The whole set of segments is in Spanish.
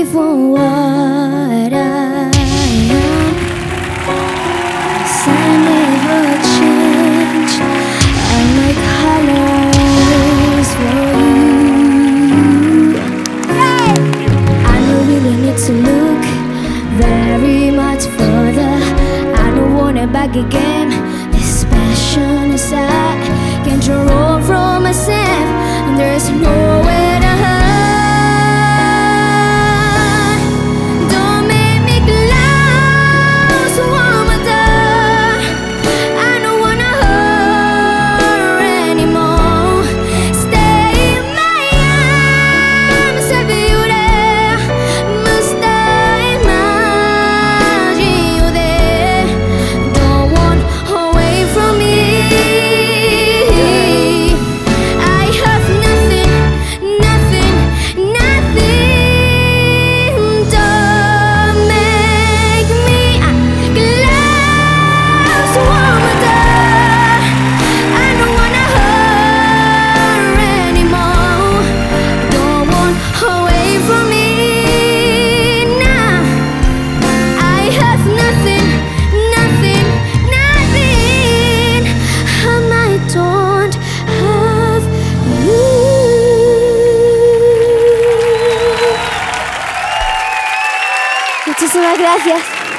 for what I am. 'Cause I never change. And my colors for you. I don't really need to look very much further. I don't want it back again. This passion inside can't draw from myself, and there's nowhere to hide. Don't make me close one more door. I don't wanna hurt anymore. Stay in my arms, I'll be you there. Must I imagine you there? Don't want away from me. I have nothing, nothing, nothing. Don't make me close one more door. I don't wanna hurt anymore. Don't want away from me now. I have nothing, nothing, nothing. And I don't have you. Muchísimas gracias.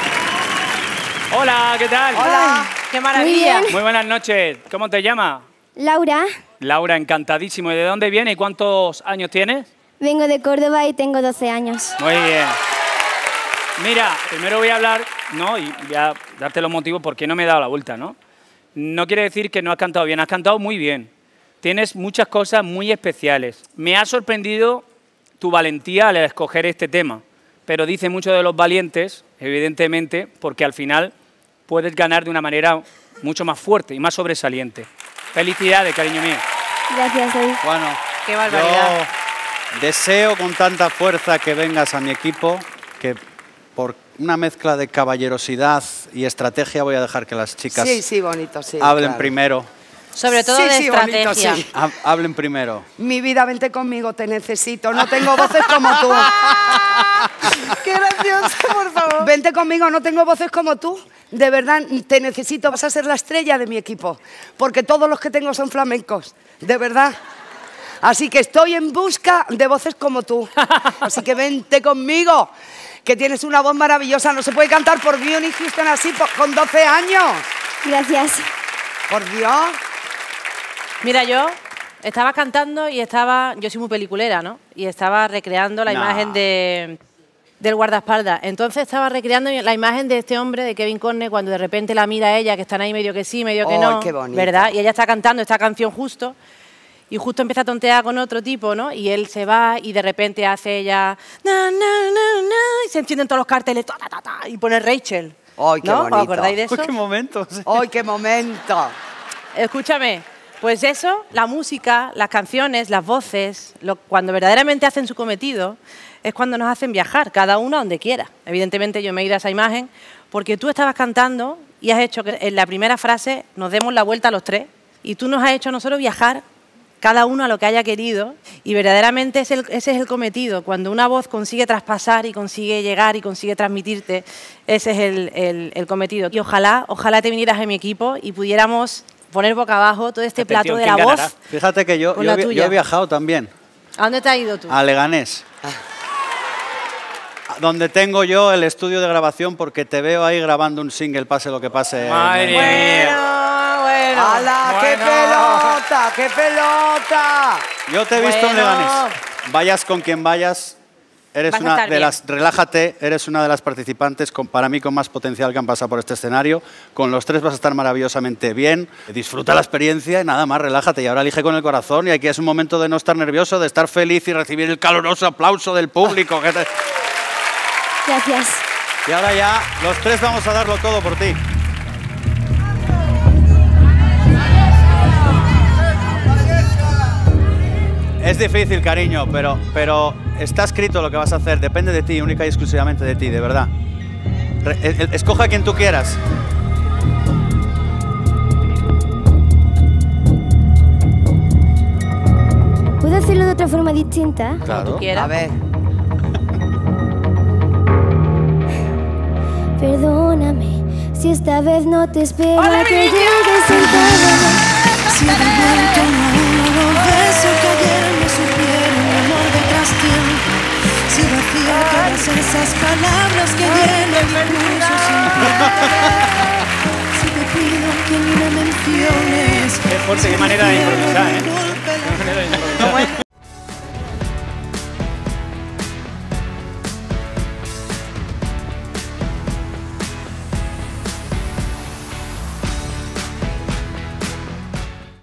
Hola, ¿qué tal? Hola, qué maravilla. bien. Muy buenas noches. ¿Cómo te llamas? Laura, Laura, encantadísimo. ¿Y de dónde vienes y cuántos años tienes? vengo de Córdoba y tengo 12 años. Muy bien. Mira, primero voy a hablar, ¿no? Y voy a darte los motivos por qué no me he dado la vuelta, ¿no? No quiere decir que no has cantado bien, has cantado muy bien. Tienes muchas cosas muy especiales. Me ha sorprendido tu valentía al escoger este tema, pero dice mucho de los valientes, evidentemente, porque al final puedes ganar de una manera mucho más fuerte y más sobresaliente. Felicidades, cariño mío. Gracias, David. Bueno, Qué barbaridad. yo deseo con tanta fuerza que vengas a mi equipo que por una mezcla de caballerosidad y estrategia voy a dejar que las chicas Sí, sí, bonito, sí. hablen claro. primero. Sobre todo Sí, de sí, bonito, estrategia. sí. Hablen primero. Mi vida, vente conmigo, te necesito. No tengo voces como tú. ¡Qué gracioso, por favor! Vente conmigo, no tengo voces como tú. De verdad, te necesito. Vas a ser la estrella de mi equipo. Porque todos los que tengo son flamencos. De verdad. Así que estoy en busca de voces como tú. Así que vente conmigo, que tienes una voz maravillosa. No se puede cantar por Whitney Houston así con 12 años. Gracias. Por Dios. Mira, yo estaba cantando y yo soy muy peliculera, ¿no? Y estaba recreando la No. imagen del guardaespaldas. Entonces estaba recreando la imagen de este hombre, de Kevin Conner, cuando de repente la mira a ella, que están ahí medio que sí, medio que ¡Ay, no. qué bonito! ¿Verdad? Y ella está cantando esta canción justo. Y justo empieza a tontear con otro tipo, ¿no? Y él se va y de repente hace ella... Na, na, na, na, y se encienden todos los carteles, ta, ta, ta, ta, y pone Rachel. ¡Ay, qué ¿No? bonito! ¿Os acordáis de eso? Uy, qué momentos. ¡Ay, qué momento! Escúchame, pues eso, la música, las canciones, las voces, cuando verdaderamente hacen su cometido, es cuando nos hacen viajar, cada uno a donde quiera. Evidentemente yo me he ido a esa imagen porque tú estabas cantando y has hecho que en la primera frase nos demos la vuelta a los tres y tú nos has hecho a nosotros viajar cada uno a lo que haya querido y verdaderamente ese es el cometido. Cuando una voz consigue traspasar y consigue llegar y consigue transmitirte, ese es el cometido. Y ojalá te vinieras a mi equipo y pudiéramos poner boca abajo todo este plato de la voz. Fíjate que yo con la he tuya. viajado también ¿A dónde te has ido tú? a Leganés. Donde tengo yo el estudio de grabación porque te veo ahí grabando un single, pase lo que pase. Madre mía. Bueno. ¡Hala, qué Bueno. pelota, qué pelota! Yo te he visto en Bueno. Leganés. Vayas con quien vayas, eres Vas a una estar de bien. las... Relájate, eres una de las participantes para mí con más potencial que han pasado por este escenario. Con los tres vas a estar maravillosamente bien. Disfruta la experiencia y nada más, relájate. Y ahora elige con el corazón y aquí es un momento de no estar nervioso, de estar feliz y recibir el caluroso aplauso del público. Gracias. Y ahora ya, los tres vamos a darlo todo por ti. Es difícil, cariño, pero está escrito lo que vas a hacer. Depende de ti, única y exclusivamente de ti, de verdad. Escoja a quien tú quieras. ¿Puedo hacerlo de otra forma distinta? Claro. Tú quieras. A ver. Perdóname si esta vez no te espero ¡Hola, que Vinicio! llegues sentada. Si de vuelta los besos que ayer me supieron amor de trastiempo. Si vacía todas esas palabras que llenan discursos sin fin. Si te pido que ni me menciones. Qué fuerte, qué manera de improvisar, ¿eh? Qué manera de improvisar.